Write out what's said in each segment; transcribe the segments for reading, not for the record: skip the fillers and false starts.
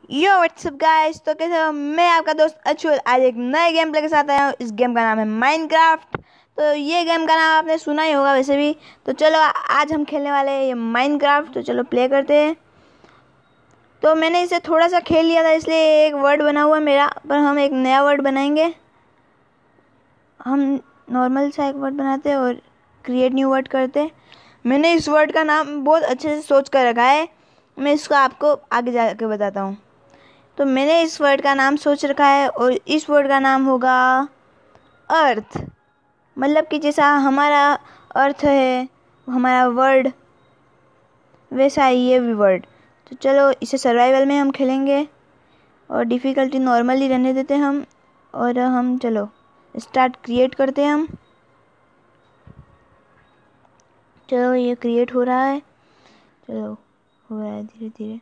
यो WhatsApp guys, तो कैसे हो? मैं आपका दोस्त अचुल आज एक नए गेम प्ले के साथ आया हूँ। इस गेम का नाम है माइनक्राफ्ट। तो ये गेम का नाम आपने सुना ही होगा वैसे भी। तो चलो आज हम खेलने वाले हैं ये माइनक्राफ्ट। तो चलो प्ले करते हैं। तो मैंने इसे थोड़ा सा खेल लिया था, इसलिए एक वर्ड बना हुआ है मेरा, पर हम एक नया वर्ड बनाएंगे। हम नॉर्मल सा एक वर्ड बनाते हैं और क्रिएट न्यू वर्ड करते हैं। मैंने इस वर्ड का नाम बहुत अच्छे से सोच कर रखा है। मैं इसको आपको आगे जाके बताता हूँ। तो मैंने इस वर्ड का नाम सोच रखा है और इस वर्ड का नाम होगा अर्थ। मतलब कि जैसा हमारा अर्थ है, हमारा वर्ड, वैसा ही ये भी वर्ड। तो चलो इसे सर्वाइवल में हम खेलेंगे और डिफ़िकल्टी नॉर्मल ही रहने देते हैं हम। और हम चलो स्टार्ट क्रिएट करते हैं हम। चलो ये क्रिएट हो रहा है। चलो हो रहा है धीरे धीरे,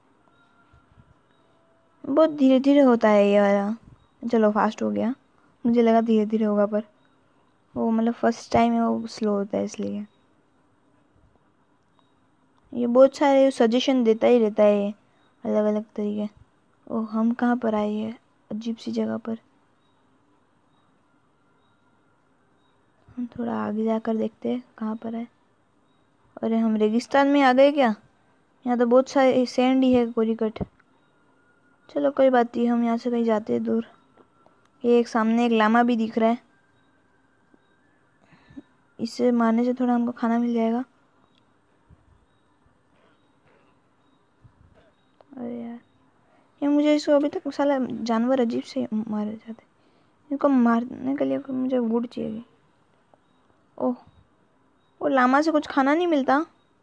बहुत धीरे धीरे होता है ये वाला। चलो फास्ट हो गया, मुझे लगा धीरे धीरे होगा, पर वो मतलब फर्स्ट टाइम है वो स्लो होता है, इसलिए ये बहुत सारे सजेशन देता ही रहता है ये अलग अलग तरीके। ओ हम कहाँ पर आए हैं? अजीब सी जगह पर। हम थोड़ा आगे जाकर देखते हैं कहाँ पर है। अरे हम रेगिस्तान में आ गए क्या? यहाँ तो बहुत सारे सैंड ही है, कोरीकट। चलो कोई बात नहीं, हम यहाँ से कहीं जाते हैं दूर। ये एक सामने एक लामा भी दिख रहा है, इससे मारने से थोड़ा हमको खाना मिल जाएगा। अरे यार, ये मुझे इसको अभी तक साला जानवर अजीब से मारे जाते। इनको मारने के लिए मुझे वुड चाहिए। ओह, वो लामा से कुछ खाना नहीं मिलता?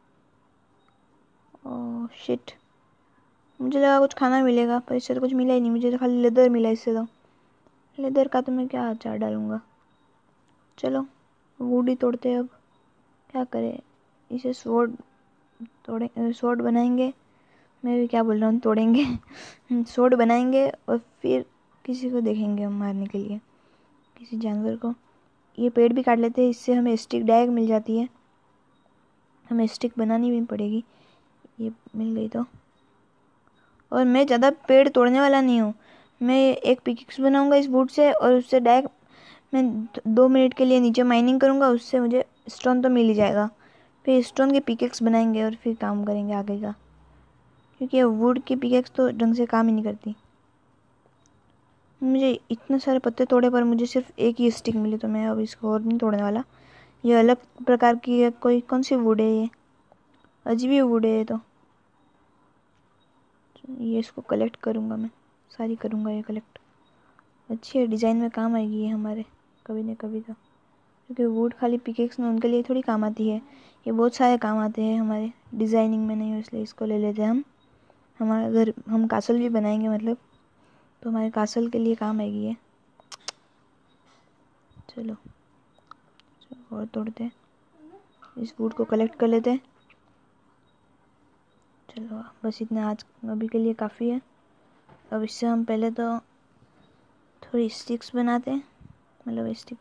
ओह शिट, मुझे लगा कुछ खाना मिलेगा, पर इससे तो कुछ मिला ही नहीं। मुझे तो खाली लेदर मिला इससे। तो लेदर का तो मैं क्या अचार डालूँगा। चलो वुड ही तोड़ते हैं अब, क्या करें। इसे स्वॉर्ड तोड़े, स्वॉर्ड बनाएंगे। मैं भी क्या बोल रहा हूँ, तोड़ेंगे स्वॉर्ड बनाएंगे और फिर किसी को देखेंगे हम मारने के लिए, किसी जानवर को। ये पेड़ भी काट लेते हैं, इससे हमें स्टिक डायरेक्ट मिल जाती है। हमें स्टिक बनानी भी पड़ेगी। ये मिल गई तो। और मैं ज़्यादा पेड़ तोड़ने वाला नहीं हूँ। मैं एक पिकेक्स बनाऊँगा इस वुड से, और उससे डायरेक्ट मैं 2 मिनट के लिए नीचे माइनिंग करूँगा। उससे मुझे स्टोन तो मिल ही जाएगा। फिर स्टोन के पिकेक्स बनाएंगे और फिर काम करेंगे आगे का, क्योंकि वुड की पिकेक्स तो ढंग से काम ही नहीं करती। मुझे इतने सारे पत्ते तोड़े पर मुझे सिर्फ एक ही स्टिक मिली, तो मैं अब इसको और नहीं तोड़ने वाला। ये अलग प्रकार की है, कोई कौन सी वुड है ये? अजीब ही वुड है ये तो। ये इसको कलेक्ट करूँगा मैं, सारी करूँगा ये कलेक्ट। अच्छी है, डिज़ाइन में काम आएगी ये हमारे कभी न कभी तो। क्योंकि वुड खाली पिकेक्स में उनके लिए थोड़ी काम आती है, ये बहुत सारे काम आते हैं हमारे डिज़ाइनिंग में। नहीं हो, इसलिए इसको ले लेते हैं हम। हमारा घर, हम कासल भी बनाएंगे मतलब, तो हमारे कासल के लिए काम आएगी ये। चलो और तोड़ते हैं, इस वुड को कलेक्ट कर लेते हैं। चलो बस इतना आज अभी के लिए काफ़ी है। अब इससे हम पहले तो थोड़ी स्टिक्स बनाते हैं, मतलब स्टिक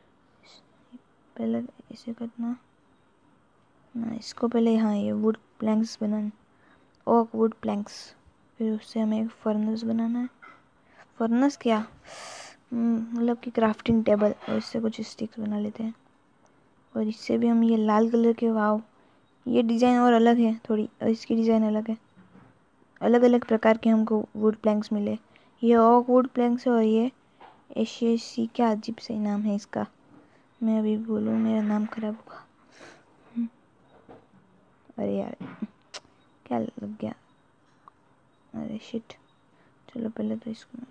पहले इसे करना ना, इसको पहले हाँ ये वुड प्लैंक्स बनाना, ओक वुड प्लैंक्स। फिर उससे हमें एक फर्नेस बनाना है। फर्नेस क्या, मतलब कि क्राफ्टिंग टेबल। और इससे कुछ स्टिक्स बना लेते हैं। और इससे भी हम ये लाल कलर के, वाव ये डिज़ाइन और अलग है थोड़ी, और इसकी डिज़ाइन अलग है। अलग अलग प्रकार के हमको वुड प्लैंक्स मिले। ये ओक वुड प्लैंक्स है और ये एशियसी, क्या अजीब से नाम है इसका। मैं अभी बोलूँ मेरा नाम खराब होगा। अरे यार क्या लग गया, अरे शिट। चलो पहले तो इसको,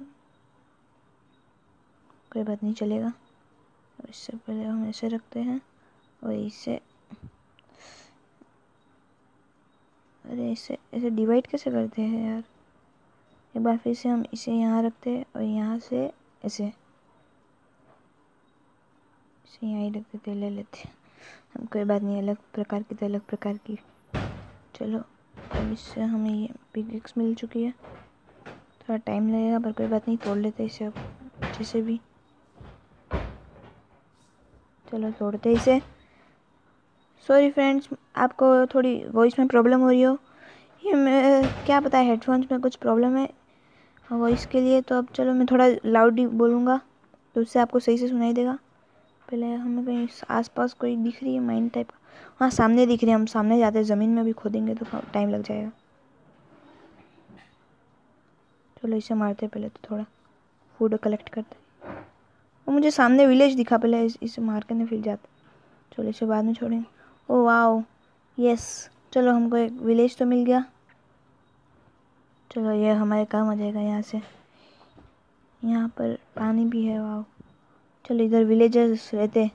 कोई बात नहीं चलेगा। और इससे पहले हम ऐसे रखते हैं और इसे, अरे इसे डिवाइड कैसे करते हैं यार। एक बार फिर से हम इसे यहाँ रखते हैं और यहाँ से ऐसे इसे यहाँ ही रख देते, ले लेते हैं हम। कोई बात नहीं, अलग प्रकार की तो अलग प्रकार की। चलो अब इससे हमें ये पिकेक्स मिल चुकी है। थोड़ा टाइम लगेगा पर कोई बात नहीं, तोड़ लेते इसे अब जैसे भी। चलो तोड़ते इसे। सॉरी फ्रेंड्स, आपको थोड़ी वॉइस में प्रॉब्लम हो रही हो, ये मैं क्या पता है हेडफोन्स में कुछ प्रॉब्लम है वॉइस के लिए। तो अब चलो मैं थोड़ा लाउड ही बोलूँगा तो उससे आपको सही से सुनाई देगा। पहले हमें कहीं आसपास कोई दिख रही है माइन टाइप का। हाँ सामने दिख रही है, हम सामने जाते हैं, ज़मीन में भी खोदेंगे तो टाइम लग जाएगा। चलो इसे मारते पहले, तो थोड़ा फूड कलेक्ट करते। और मुझे सामने विलेज दिखा, पहले इसे मार के फिर जाते। चलो इसे बाद में छोड़ेंगे। ओ वाओ यस, चलो हमको एक विलेज तो मिल गया। चलो ये हमारे काम आ जाएगा। यहाँ से यहाँ पर पानी भी है, वाओ। चलो इधर विलेजर्स रहते,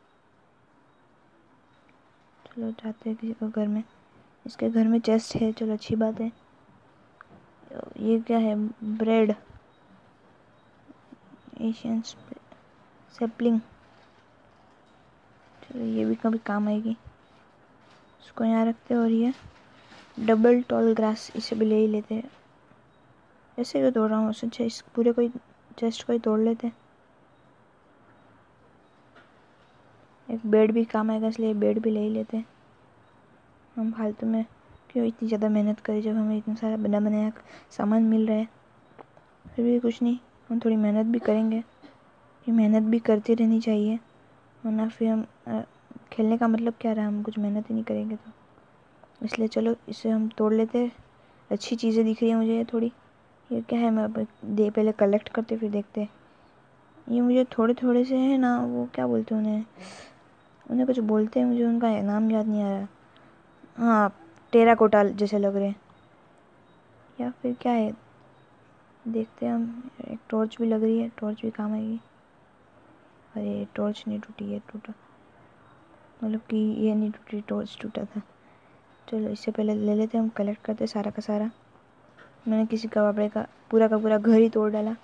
चलो जाते हैं किसी को घर में। इसके घर में चेस्ट है, चलो अच्छी बात है। ये क्या है, ब्रेड, एशियन सेपलिंग, चलो ये भी कभी काम आएगी। इसको यहाँ रखते हैं। और ये डबल टॉल ग्रास, इसे भी ले ही लेते हैं। ऐसे क्यों तोड़ रहा हूँ, अच्छा इस पूरे कोई चेस्ट को ही तोड़ लेते हैं। एक बेड भी काम आएगा, इसलिए बेड भी ले ही लेते हैं। हम फालतू में क्यों इतनी ज़्यादा मेहनत करें जब हमें इतना सारा बना बनाया सामान मिल रहा है। फिर भी कुछ नहीं, हम थोड़ी मेहनत भी करेंगे। ये मेहनत भी करती रहनी चाहिए, वरना फिर हम खेलने का मतलब क्या रहा, हम कुछ मेहनत ही नहीं करेंगे तो। इसलिए चलो इसे हम तोड़ लेते हैं। अच्छी चीज़ें दिख रही है मुझे थोड़ी। ये क्या है, मैं अब पहले कलेक्ट करते फिर देखते। ये मुझे थोड़े थोड़े से है ना, वो क्या बोलते हैं उन्हें, उन्हें कुछ बोलते हैं, मुझे उनका नाम याद नहीं आ रहा। हाँ टेराकोटा जैसे लग रहे हैं, या फिर क्या है देखते हैं हम। एक टॉर्च भी लग रही है, टॉर्च भी काम आएगी। अरे टॉर्च नहीं टूटी, ये टूटा, मतलब कि ये नहीं टूटी, टॉर्च टूटा था। चलो इससे पहले ले लेते हैं, हम कलेक्ट करते सारा का सारा। मैंने किसी कबाड़े का पूरा घर ही तोड़ डाला।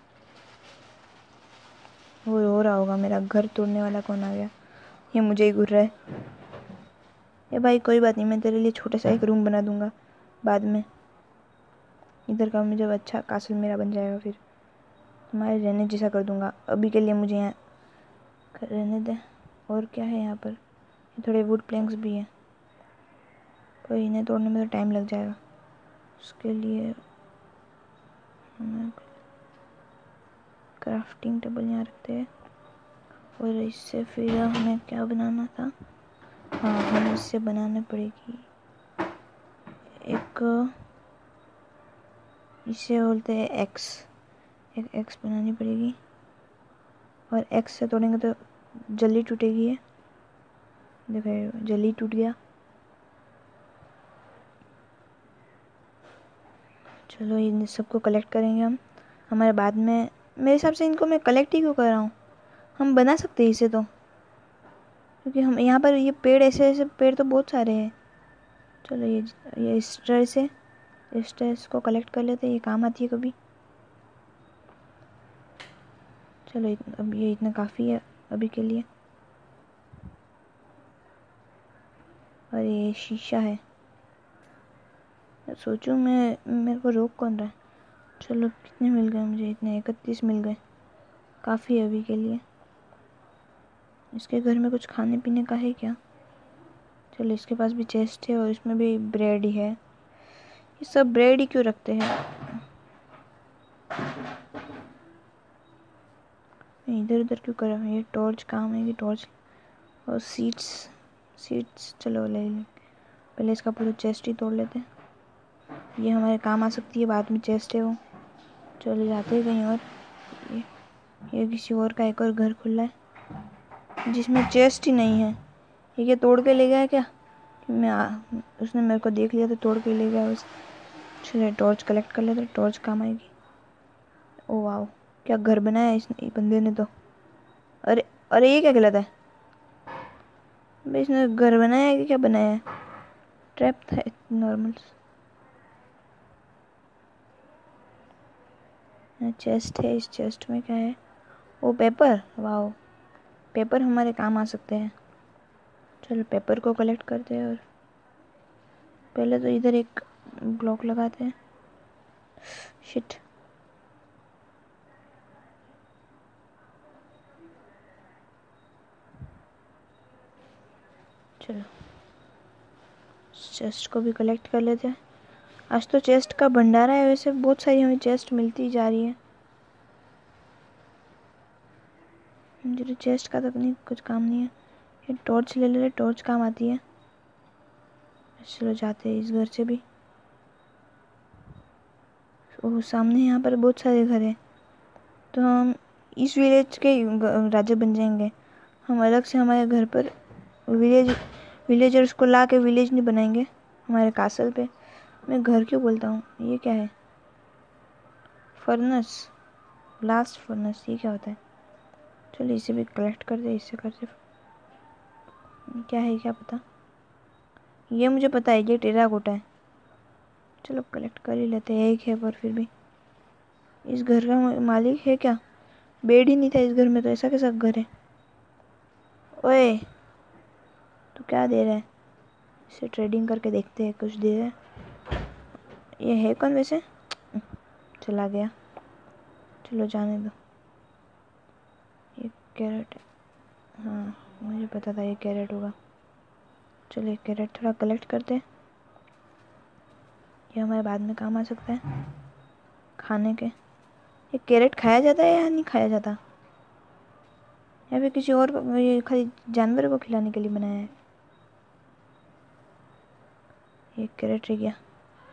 वो रो रहा होगा, मेरा घर तोड़ने वाला कौन आ गया, ये मुझे ही घूर रहा है। ये भाई कोई बात नहीं, मैं तेरे लिए छोटा सा एक रूम बना दूंगा बाद में। इधर का मुझे अच्छा कासल मेरा बन जाएगा, फिर तुम्हारे रहने जैसा कर दूंगा। अभी के लिए मुझे यहाँ रहने दे। और क्या है यहाँ पर, ये थोड़े वुड प्लैंक्स भी हैं, पर इन्हें तोड़ने में तो टाइम लग जाएगा। उसके लिए हमें क्राफ्टिंग टेबल यहाँ रखते हैं। और इससे फिर हमें क्या बनाना था, हाँ हमें इससे बनाना पड़ेगी एक, इसे बोलते हैं एक्स। एक एक्स बनानी पड़ेगी, और एक्स से तोड़ेंगे तो जल्दी टूटेगी। ये देखो जल्दी टूट गया। चलो इन सबको कलेक्ट करेंगे हम हमारे बाद में। मेरे हिसाब से इनको मैं कलेक्ट ही क्यों कर रहा हूँ, हम बना सकते हैं इसे तो, क्योंकि हम यहाँ पर ये पेड़ ऐसे ऐसे पेड़ तो बहुत सारे हैं। चलो ये इस तरह से इस तरह इसको कलेक्ट कर लेते हैं, ये काम आती है कभी। चलो अब ये इतना काफ़ी है अभी के लिए। और ये शीशा है, सोचूं मैं, मेरे को रोक कौन रहा है। चलो कितने मिल गए मुझे, इतने 31 मिल गए, काफ़ी है अभी के लिए। इसके घर में कुछ खाने पीने का है क्या, चलो इसके पास भी चेस्ट है और इसमें भी ब्रेड ही है। ये सब ब्रेड ही क्यों रखते हैं, इधर उधर क्यों कर रहा हूँ। ये टॉर्च काम है, ये टॉर्च। और सीड्स चलो ले लें, पहले इसका पूरा चेस्ट ही तोड़ लेते हैं, ये हमारे काम आ सकती है बाद में, चेस्ट है वो। चलो जाते हैं कहीं और। ये किसी और का एक और घर खुला है जिसमें चेस्ट ही नहीं है। ये क्या तोड़ के ले गया क्या, उसने मेरे को देख लिया तो तोड़ के ले गया बस। चलो टॉर्च कलेक्ट कर लेते, टॉर्च काम आएगी। ओ वाह, क्या घर बनाया इस बंदे ने तो। अरे अरे ये क्या गलत है भाई, इसने घर बनाया है कि क्या बनाया है, ट्रैप था नॉर्मल। चेस्ट है, इस चेस्ट में क्या है, ओ पेपर, वाह पेपर हमारे काम आ सकते हैं। चलो पेपर को कलेक्ट करते हैं। और पहले तो इधर एक ब्लॉक लगाते हैं। शिट, चलो चेस्ट को भी कलेक्ट कर लेते हैं। आज तो चेस्ट का भंडारा है, वैसे बहुत सारी हमें चेस्ट मिलती जा रही है। मुझे चेस्ट का तक नहीं कुछ काम नहीं है। ये टॉर्च ले ले, टॉर्च काम आती है। चलो जाते हैं इस घर से भी। ओह सामने यहाँ पर बहुत सारे घर हैं, तो हम इस विलेज के राजा बन जाएंगे। हम अलग से हमारे घर पर विलेजर्स को ला के विलेज नहीं बनाएंगे हमारे कासल पे। मैं घर क्यों बोलता हूँ? ये क्या है? फर्नेस, ब्लास्ट फर्नेस, ये क्या होता है? चलो इसे भी कलेक्ट कर दे, इससे करते क्या है क्या पता। ये मुझे पता है, ये टेराकोटा है। चलो कलेक्ट कर ही लेते हैं, एक है पर फिर भी। इस घर का मालिक है क्या? बेड ही नहीं था इस घर में, तो ऐसा कैसा घर है? ओए तू क्या दे रहा है? इसे ट्रेडिंग करके देखते हैं कुछ दे रहा है। ये है कौन वैसे? चला गया, चलो जाने दो। ये कैरेट है, हाँ मुझे पता था ये कैरेट होगा। चलो ये कैरेट थोड़ा कलेक्ट करते हैं, ये हमारे बाद में काम आ सकता है खाने के। ये कैरेट खाया जाता है या नहीं खाया जाता, या फिर किसी और ये खाली जानवर को खिलाने के लिए बनाया है? ये कैरेट रह गया।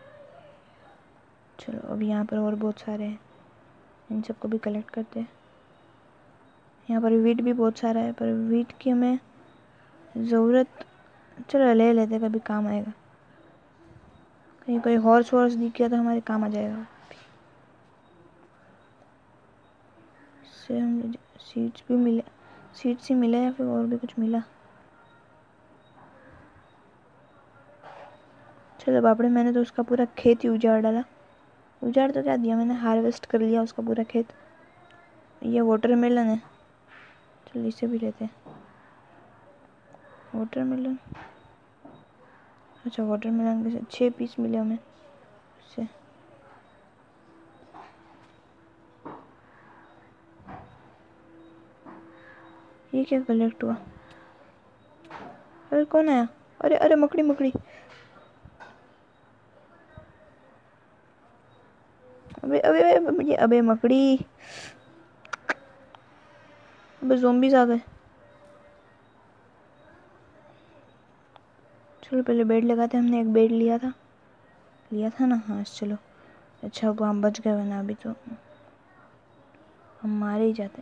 चलो अब यहाँ पर और बहुत सारे हैं, इन सबको भी कलेक्ट करते हैं। यहाँ पर वीट भी बहुत सारा है, पर वीट की हमें ज़रूरत, चलो ले लेते, कभी काम आएगा। कहीं कोई हॉर्स वॉर्स दिख गया तो हमारे काम आ जाएगा। इससे हम सीड्स भी मिले, सीड्स ही मिला या फिर और भी कुछ मिला? चलो बापड़े, मैंने तो उसका पूरा खेत ही उजाड़ डाला। उजाड़ तो क्या दिया, मैंने हार्वेस्ट कर लिया उसका पूरा खेत। ये वाटरमेलन है, चलो इसे भी लेते हैं। वाटरमेलन, अच्छा वाटरमेलन के 6 पीस मिले हमें उससे। ये क्या कलेक्ट हुआ? अरे कौन आया? अरे अरे मकड़ी मकड़ी, अबे अबे अबे अबे मकड़ी, अबे ज़ॉम्बीज़ आ गए। चलो पहले बेड लगाते हैं, हमने एक बेड लिया था ना? हाँ चलो, अच्छा हुआ हम बच गए, वरना अभी तो हम मारे ही जाते।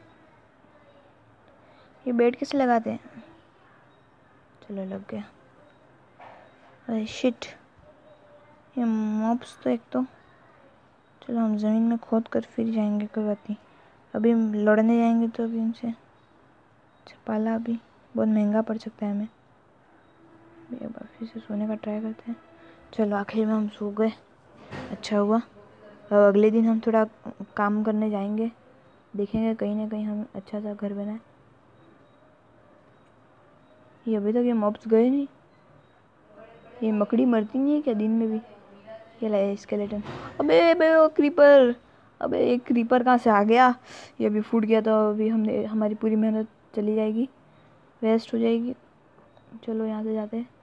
ये बेड कैसे लगाते हैं? चलो लग गया। अरे शिट, ये मॉब्स तो एक तो, चलो हम ज़मीन में खोद कर फिर जाएंगे, कोई बात नहीं। अभी हम लड़ने जाएंगे तो अभी उनसे छपाला अभी बहुत महंगा पड़ सकता है हमें। एक बार फिर से सोने का ट्राई करते हैं। चलो आखिर में हम सो गए, अच्छा हुआ। अब अगले दिन हम थोड़ा काम करने जाएंगे, देखेंगे कहीं ना कहीं हम अच्छा सा घर बनाए। ये अभी तक ये मॉब्स गए नहीं, ये मकड़ी मरती नहीं है क्या दिन में भी? ये लाया स्केलेटन। अबे अबे वो क्रीपर, अबे एक क्रीपर कहाँ से आ गया? ये अभी फूट गया तो अभी हमने हमारी पूरी मेहनत चली जाएगी, वेस्ट हो जाएगी। चलो यहाँ से जाते हैं।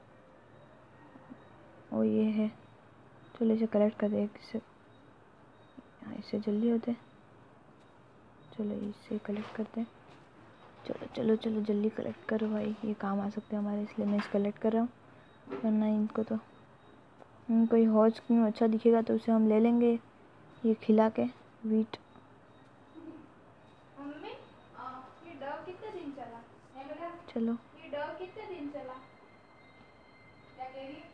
ओ ये है, चलो इसे कलेक्ट करते हैं। इससे जल्दी होते हैं, चलो इसे कलेक्ट करते हैं। चलो चलो चलो जल्दी कलेक्ट करो भाई, ये काम आ सकते हैं हमारे, इसलिए मैं इसे कलेक्ट कर रहा हूँ। वरना इनको तो कोई हॉर्स क्यों अच्छा दिखेगा तो उसे हम ले लेंगे, ये खिला के वीट। मम्मी ये डॉग कितने दिन चला है बेटा? चलो ये डॉग कितने दिन चला? क्या कह रही है?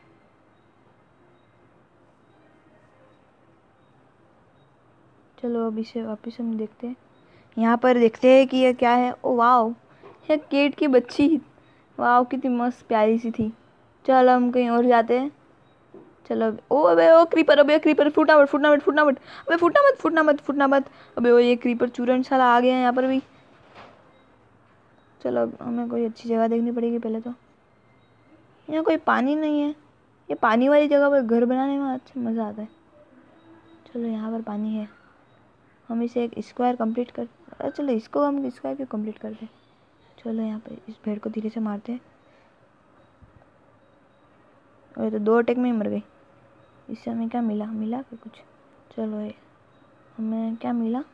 चलो अब इसे वापस हम देखते हैं, यहाँ पर देखते हैं कि ये क्या है। ओ वाओ, ये केट की बच्ची, वाओ कितनी मस्त प्यारी सी थी। चलो हम कहीं और जाते हैं। चलो ओ अबे ओ क्रीपर, अबे क्रीपर फूटना मत फूटना मत फूटना मत, अबे फूटना मत फूटना मत फूटना मत। अबे वो ये क्रीपर चूरन साला आ गया है यहाँ पर भी। चलो अब हमें कोई अच्छी जगह देखनी पड़ेगी पहले तो। यहाँ कोई पानी नहीं है, ये पानी वाली जगह पर घर बनाने में अच्छा मज़ा आता है। चलो यहाँ पर पानी है, हम इसे एक स्क्वायर कंप्लीट कर, चलो इसको हम स्क्वायर क्यों कंप्लीट करते। चलो यहाँ पे इस भेड़ को धीरे से मारते हैं। और तो 2 अटैक में ही मर गई। इससे हमें क्या मिला क्या कुछ? चलो ये हमें क्या मिला?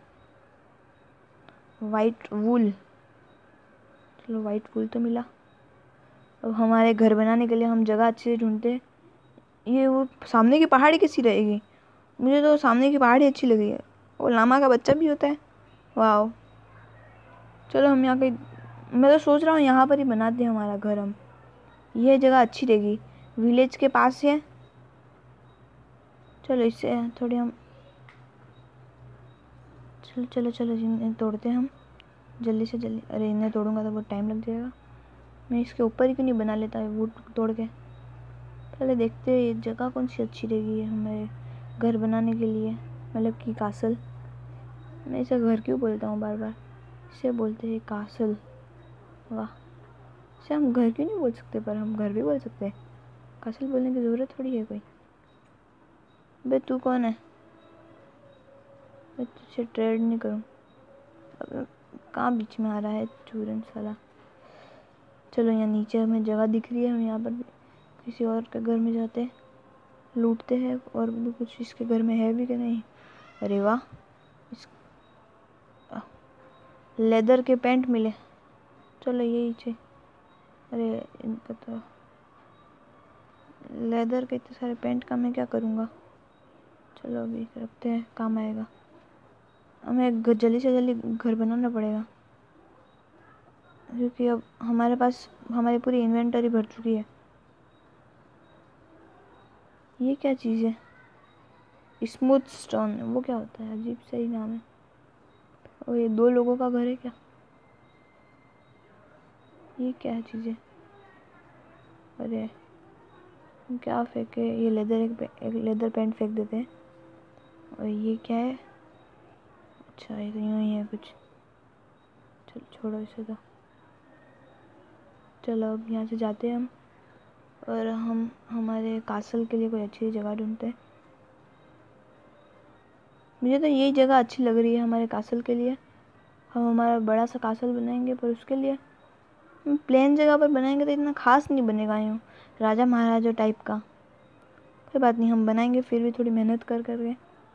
White wool. चलो वाइट वूल तो मिला। अब हमारे घर बनाने के लिए हम जगह अच्छे से ढूंढते। ये वो सामने की पहाड़ी कैसी रहेगी? मुझे तो सामने की पहाड़ी अच्छी लगी है। वो लामा का बच्चा भी होता है। वाह। चलो हम यहाँ कहीं, मैं तो सोच रहा हूँ यहाँ पर ही बनाते हैं हमारा घर हम। ये जगह अच्छी रहेगी, विलेज के पास है। चलो इससे थोड़ी हम चलो इन्हें तोड़ते हैं हम जल्दी से जल्दी। अरे इन्हें तोड़ूंगा तो बहुत टाइम लग जाएगा। मैं इसके ऊपर ही क्यों नहीं बना लेता है वुड तोड़ के। पहले देखते हैं ये जगह कौन सी अच्छी रहेगी हमारे घर बनाने के लिए, मतलब कि कासल। मैं इसे घर क्यों बोलता हूँ बार बार, इसे बोलते हैं कासल। वाह, इसे हम घर क्यों नहीं बोल सकते, पर हम घर भी बोल सकते हैं। कासल बोलने की ज़रूरत थोड़ी है कोई। बे तू कौन है? मैं तुझसे ट्रेड नहीं करूँ। अब कहाँ बीच में आ रहा है चूरन साला। चलो यहाँ नीचे हमें जगह दिख रही है, हम यहाँ पर भी किसी और के घर में जाते हैं, लूटते हैं और भी कुछ इसके घर में है भी कि नहीं। अरे वाह, इस लेदर के पैंट मिले। चलो यही चाहिए। अरे इनका तो लेदर के इतने सारे पैंट का मैं क्या करूँगा। चलो अभी रखते हैं, काम आएगा। हमें जल्दी से जल्दी घर बनाना पड़ेगा, क्योंकि अब हमारे पास हमारी पूरी इन्वेंटरी भर चुकी है। ये क्या चीज़ है? स्मूथ स्टोन, वो क्या होता है? अजीब सा ही नाम है। और ये 2 लोगों का घर है क्या? ये क्या चीज़ है? अरे क्या फेंके? ये लेदर एक लेदर पैंट फेंक देते हैं। और ये क्या है? अच्छा ये तो यूँ ही है कुछ। चलो छोड़ो इसे तो। चलो अब यहाँ से जाते हैं हम, और हम हमारे कासल के लिए कोई अच्छी जगह ढूंढते हैं। मुझे तो यही जगह अच्छी लग रही है हमारे कासल के लिए। हम हमारा बड़ा सा कासल बनाएंगे, पर उसके लिए हम प्लेन जगह पर बनाएंगे तो इतना खास नहीं बनेगा, यूँ राजा महाराजा टाइप का। कोई बात नहीं, हम बनाएंगे फिर भी थोड़ी मेहनत कर करके।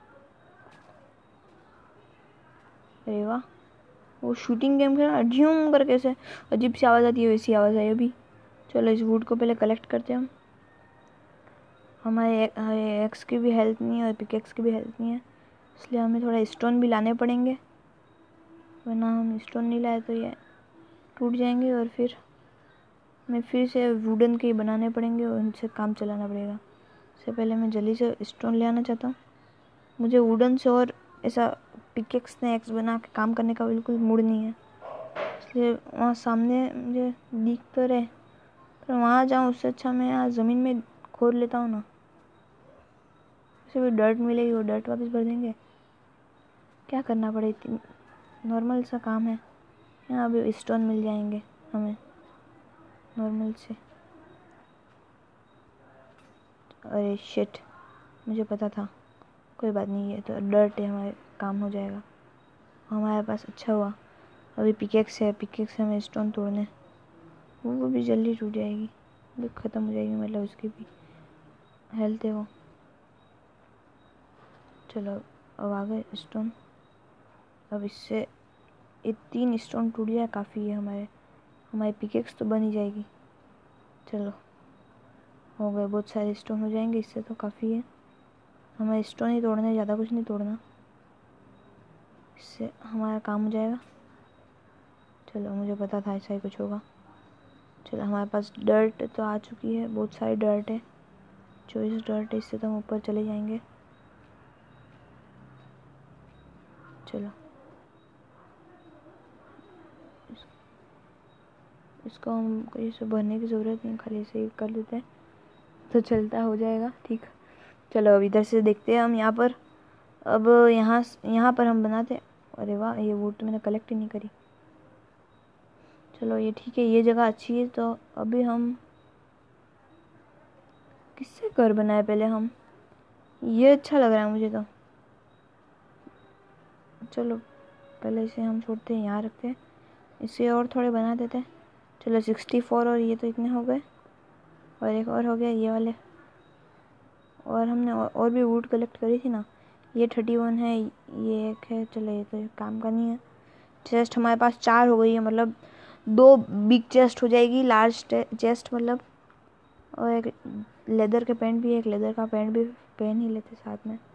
अरे वाह, वो शूटिंग गेम खेला झूम करके से अजीब सी आवाज़ आती है, वैसी आवाज़ आई अभी। चलो इस वुड को पहले कलेक्ट करते हैं हम। हमारे एक्स की भी हेल्थ नहीं है और पिकेक्स की भी हेल्थ नहीं है, इसलिए हमें थोड़ा स्टोन भी लाने पड़ेंगे, वरना हम स्टोन नहीं लाए तो ये टूट जाएंगे और फिर हमें फिर से वुडन के ही बनाने पड़ेंगे और उनसे काम चलाना पड़ेगा। इससे पहले मैं जल्दी से स्टोन ले आना चाहता हूँ। मुझे वुडन से और ऐसा पिकेक्स ने एक्स बना के काम करने का बिल्कुल मूड नहीं है, इसलिए वहाँ सामने मुझे दिख तो रहे, पर वहाँ जाऊँ उससे अच्छा मैं यहाँ ज़मीन में खोद लेता हूँ ना। उसे भी डर्ट मिलेगी, वो डर्ट वापस भर देंगे। क्या करना पड़े, इतनी नॉर्मल सा काम है। यहाँ भी स्टोन मिल जाएंगे हमें नॉर्मल से। अरे शिट, मुझे पता था। कोई बात नहीं, है तो डर्ट है, हमारे काम हो जाएगा हमारे पास। अच्छा हुआ अभी पिकेक्स है, पिकेक्स हमें स्टोन तोड़ने, वो भी जल्दी टूट जाएगी, भी ख़त्म हो जाएगी, मतलब उसकी भी हेल्थ है वो। चलो अब आ गए स्टोन। अब इससे ये 3 स्टोन टूट जाए काफ़ी है, हमारी पिकेक्स तो बन ही जाएगी। चलो हो गए, बहुत सारे स्टोन हो जाएंगे इससे तो काफ़ी है। हमें स्टोन ही तोड़ना है, ज़्यादा कुछ नहीं तोड़ना, इससे हमारा काम हो जाएगा। चलो मुझे पता था ऐसा ही कुछ होगा। चलो हमारे पास डर्ट तो आ चुकी है, बहुत सारी डर्ट है, 24 डर्ट है, इससे तो हम ऊपर चले जाएंगे। चलो इसको हम इसे भरने की ज़रूरत नहीं, खाली ऐसे ही कर देते हैं तो चलता हो जाएगा, ठीक। चलो अब इधर से देखते हैं हम यहाँ पर। अब यहाँ पर हम बनाते। अरे वाह, ये वुड तो मैंने कलेक्ट ही नहीं करी। चलो ये ठीक है, ये जगह अच्छी है। तो अभी हम किससे घर बनाए पहले हम, ये अच्छा लग रहा है मुझे तो। चलो पहले इसे हम छोड़ते हैं, यहाँ रखते हैं, इसे और थोड़े बना देते हैं। चलो 64 और ये तो इतने हो गए, और एक और हो गया ये वाले। और हमने और भी वुड कलेक्ट करी थी ना, ये 31 है, ये एक है। चलो ये तो काम का नहीं है। चेस्ट हमारे पास 4 हो गई है, मतलब 2 बिग चेस्ट हो जाएगी, लार्ज चेस्ट मतलब। और एक लेदर के पैंट भी है, एक लेदर का पैंट भी पहन ही लेते साथ में।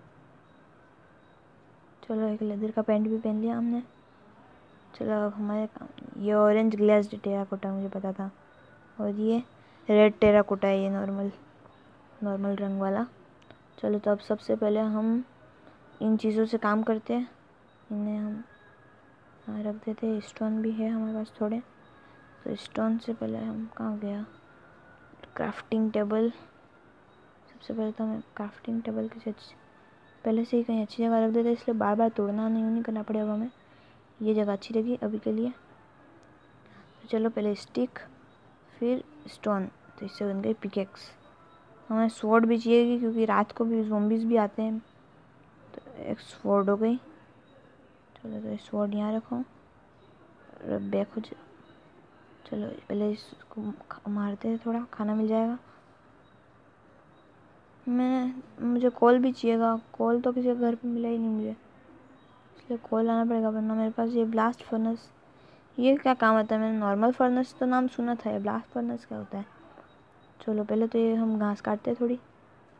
चलो एक लेदर का पैंट भी पहन लिया हमने। चलो अब हमारे काम, ये ऑरेंज ग्लेज्ड टेराकोटा मुझे पता था, और ये रेड टेराकोटा है, ये नॉर्मल रंग वाला। चलो तो अब सबसे पहले हम इन चीज़ों से काम करते हैं। इन्हें हम यहाँ रख देते हैं। स्टोन भी है हमारे पास थोड़े, तो स्टोन से पहले हम कहाँ गया, क्राफ्टिंग टेबल। सबसे पहले तो हमें क्राफ्टिंग टेबल किसी पहले से ही कहीं अच्छी जगह रख देते, इसलिए बार बार तोड़ना नहीं करना पड़ेगा हमें। ये जगह अच्छी लगी अभी के लिए। तो चलो पहले स्टिक, फिर स्टोन, तो इससे बन गई पिकेक्स। हमें स्वॉर्ड भी चाहिए क्योंकि रात को भी ज़ॉम्बीज़ भी आते हैं, तो एक स्वॉर्ड हो गई। चलो तो स्वॉर्ड यहाँ रखो, बैक हो जाए। चलो पहले इसको मारते हैं, थोड़ा खाना मिल जाएगा। मुझे कोल भी चाहिएगा, कोल तो किसी घर पे मिला ही नहीं मुझे, इसलिए कोल लाना पड़ेगा। वरना मेरे पास ये ब्लास्ट फर्नेस, ये क्या काम आता है? मैंने नॉर्मल फर्नेस तो नाम सुना था, ये ब्लास्ट फर्नेस क्या होता है? चलो पहले तो ये हम घास काटते हैं थोड़ी,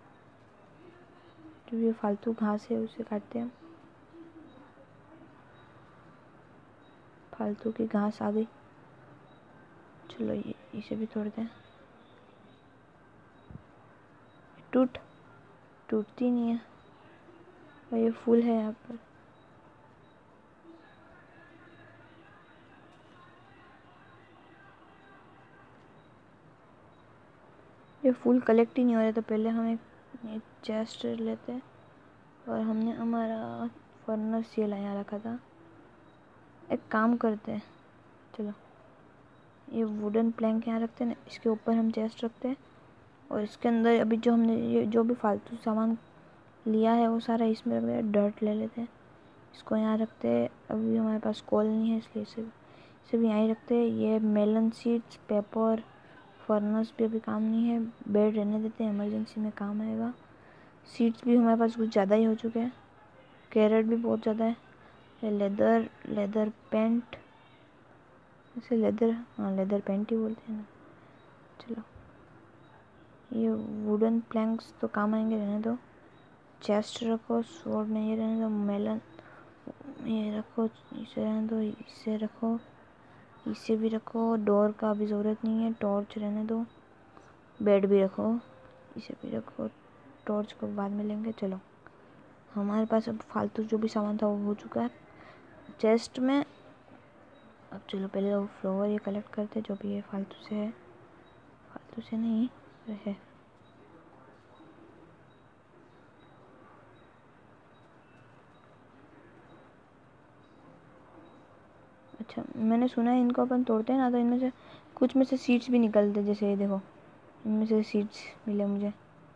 जो ये फालतू घास है उसे काटते हैं। फालतू की घास आ गई। चलो ये इसे भी तोड़ते हैं। टूटती नहीं है, और ये फूल है यहाँ पर। ये फूल कलेक्ट ही नहीं हो रहे, तो पहले हम एक चेस्ट लेते हैं, और हमने हमारा फर्नेस ये यहाँ रखा था। एक काम करते हैं, चलो ये वुडन प्लैंक यहाँ रखते हैं ना, इसके ऊपर हम चेस्ट रखते हैं, और इसके अंदर अभी जो हमने ये जो भी फालतू सामान लिया है वो सारा इसमें रख दिया। डर्ट ले लेते हैं, इसको यहाँ रखते हैं। अभी हमारे पास कोल नहीं है, इसलिए इसे भी यहाँ ही रखते हैं। ये मेलन सीड्स, पेपर, फर्नेस भी अभी काम नहीं है, बेड रहने देते हैं, इमरजेंसी में काम आएगा। सीड्स भी हमारे पास कुछ ज़्यादा ही हो चुके हैं, कैरेट भी बहुत ज़्यादा है। ये लेदर पेंट, इसे लेदर पेंट ही बोलते हैं ना। चलो ये वुडन प्लैंक्स तो काम आएंगे, रहने दो। चेस्ट रखो, स्वॉर्ड नहीं रहने दो। मेलन ये रखो, इसे रहने दो, इसे रखो, इसे भी रखो। डोर का अभी ज़रूरत नहीं है, टॉर्च रहने दो। बेड भी रखो, इसे भी रखो, टॉर्च को बाद में लेंगे। चलो हमारे पास अब फालतू जो भी सामान था वो हो चुका है चेस्ट में। अब चलो पहले वो फ्लावर ये कलेक्ट करते, जो भी ये फालतू से है, फालतू से नहीं है। अच्छा मैंने सुना है इनको अपन तोड़ते हैं ना, तो इनमें से कुछ में से सीड्स भी निकलते, जैसे ये देखो, इनमें से सीड्स मिले मुझे।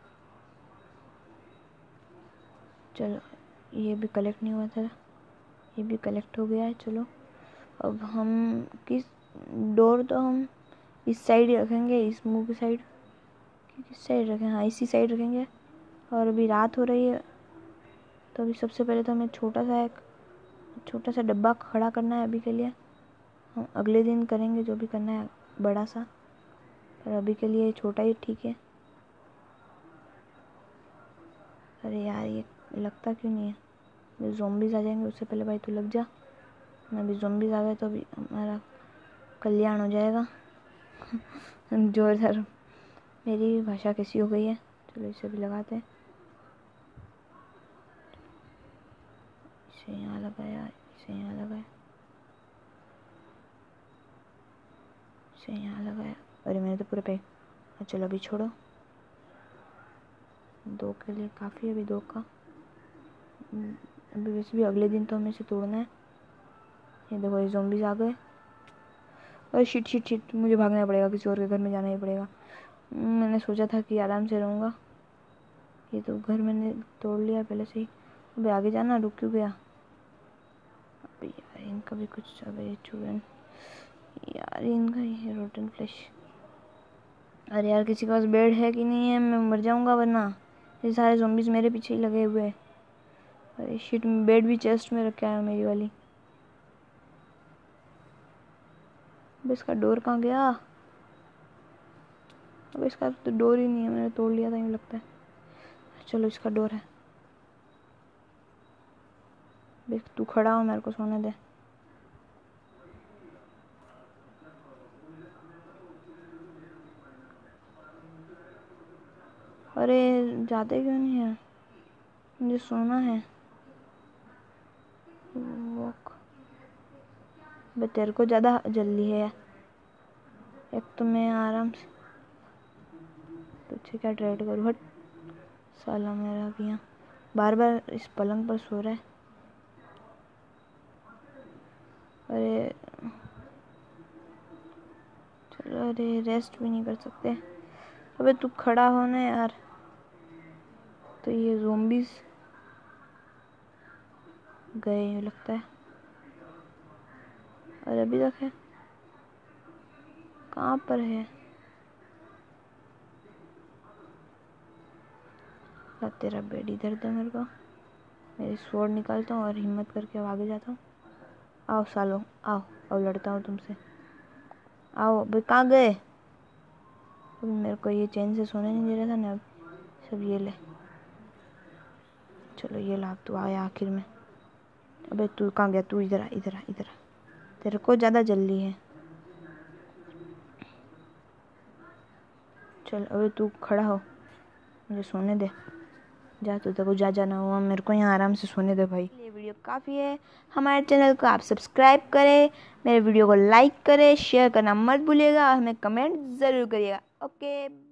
चलो ये भी कलेक्ट नहीं हुआ था, ये भी कलेक्ट हो गया है। चलो अब हम किस डोर, तो हम इस साइड ही रखेंगे, इस मुंह की साइड। किस साइड रखें? हाँ इसी साइड रखेंगे। और अभी रात हो रही है, तो अभी सबसे पहले तो हमें छोटा सा डब्बा खड़ा करना है अभी के लिए। हम अगले दिन करेंगे जो भी करना है बड़ा सा, पर अभी के लिए छोटा ही ठीक है। अरे यार ये लगता क्यों नहीं है? ज़ॉम्बीज़ आ जाएंगे उससे पहले भाई तू लग जा। अभी ज़ॉम्बीज़ आ गए तो अभी हमारा कल्याण हो जाएगा। जोरदार मेरी भाषा कैसी हो गई है। चलो इसे भी लगाते हैं। इसे यहाँ लगाया, इसे यहाँ लगाया, इसे यहाँ लगाया। अरे मैंने तो पूरे पे। चलो अभी छोड़ो, 2 के लिए काफ़ी है अभी 2 का। अभी वैसे भी अगले दिन तो हमें इसे तोड़ना है। ये देखो ये ज़ॉम्बीज़ आ गए। और शिट मुझे भागना पड़ेगा, किसी और के घर में जाना ही पड़ेगा। मैंने सोचा था कि आराम से रहूँगा, ये तो घर मैंने तोड़ लिया पहले से ही। अभी आगे जाना, रुक क्यों गया? अभी यार इनका भी कुछ, अबे चूरन यार, इनका ये रोटन फ्लैश। अरे यार किसी के पास बेड है कि नहीं है? मैं मर जाऊँगा वरना। ये सारे ज़ॉम्बीज़ मेरे पीछे ही लगे हुए हैं। अरे शिट, बेड भी चेस्ट में रखा है मेरी वाली। अब इसका डोर कहाँ गया? अब इसका तो डोर ही नहीं है, मैंने तोड़ लिया था यूँ लगता है। चलो इसका डोर है। देख तू खड़ा हो, मेरे को सोने दे। अरे जाते क्यों नहीं है? मुझे सोना है। वॉक। बे तेरे को ज़्यादा जल्दी है। एक तो मैं आराम से तुझसे क्या ट्रेड करूँ? हट साला, मेरा भी यहाँ बार बार इस पलंग पर सो रहा है। अरे चलो, अरे रेस्ट भी नहीं कर सकते। अबे तू खड़ा हो ना यार। तो ये ज़ॉम्बीज़ गए यूँ लगता है। और अभी तक है, कहाँ पर है? तेरा बेड इधर दे मेरे को। मेरी स्वॉर्ड निकालता हूँ और हिम्मत करके अब आगे जाता हूँ। आओ सालो, आओ, अब लड़ता हूँ तुमसे। आओ भाई, कहाँ गए? अभी मेरे को ये चैन से सोने नहीं दे रहा था ना। अब सब ये ले। चलो ये ला, तू आया आखिर में। अबे तू कहाँ गया? तू इधर आ, इधर आ, इधर आ। तेरे को ज़्यादा जल्दी है। चल अबे तू खड़ा हो, मुझे सोने दे। जा, तो देखो जा जाना हुआ, मेरे को यहाँ आराम से सोने दे भाई। ये वीडियो काफ़ी है। हमारे चैनल को आप सब्सक्राइब करें, मेरे वीडियो को लाइक करें, शेयर करना मत भूलिएगा और हमें कमेंट ज़रूर करिएगा। ओके।